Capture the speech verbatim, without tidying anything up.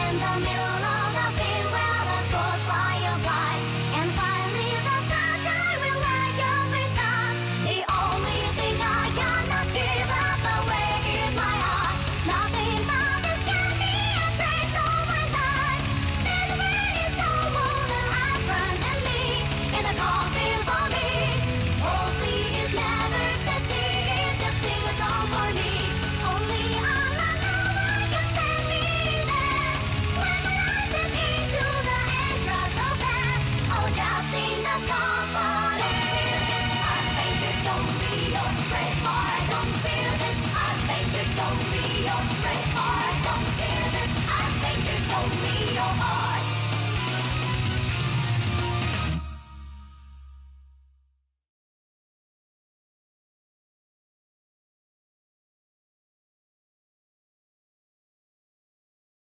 in the middle of the field where the crows fly your fly. And finally the sunshine will light your face up. The only thing I cannot give up away is my heart. Nothing but this can be a trace of my life. This world is so old and has run and me is a coffin for me. Oh, please never shed tears, just sing a song for me. Only Allah knows I can stand me there. When the light is into the entrance of death, I'll just sing the song for me. Don't feel this, I think it's so real. Pray hard, don't feel this, I think it's so real. Pray hard, don't feel this, I think it's so real.